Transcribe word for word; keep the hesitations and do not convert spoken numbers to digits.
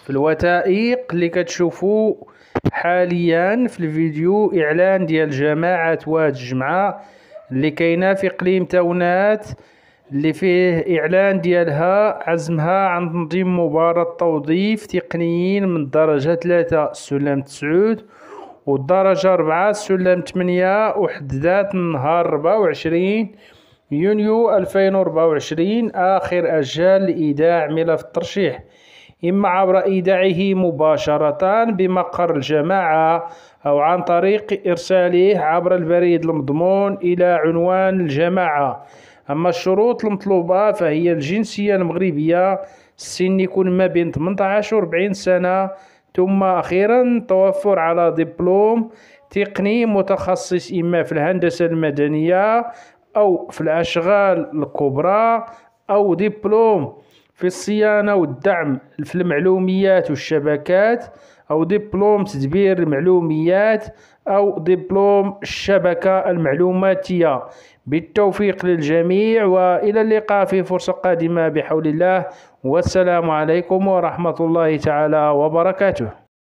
في الوثائق اللي كتشوفوا حاليا في الفيديو اعلان ديال جماعة واد الجمعة اللي كاينه في اقليم تاونات، اللي فيه اعلان ديالها عزمها عن تنظيم مباراة توظيف تقنيين من الدرجة ثلاثة السلم تسعود والدرجة أربعة السلم ثمانية، وحددات نهار أربعة وعشرين يونيو ألفين وأربعة وعشرين آخر أجال لإيداع ملف الترشيح، إما عبر إيداعه مباشرة بمقر الجماعة أو عن طريق إرساله عبر البريد المضمون إلى عنوان الجماعة. أما الشروط المطلوبة فهي الجنسية المغربية، السن يكون ما بين ثمانية عشر و أربعين سنة، ثم أخيرا التوفر على دبلوم تقني متخصص إما في الهندسة المدنية أو في الأشغال الكبرى، أو دبلوم في الصيانة والدعم في المعلوميات والشبكات، أو دبلوم تدبير المعلوميات، أو دبلوم الشبكة المعلوماتية. بالتوفيق للجميع، وإلى اللقاء في فرصة قادمة بحول الله، والسلام عليكم ورحمة الله تعالى وبركاته.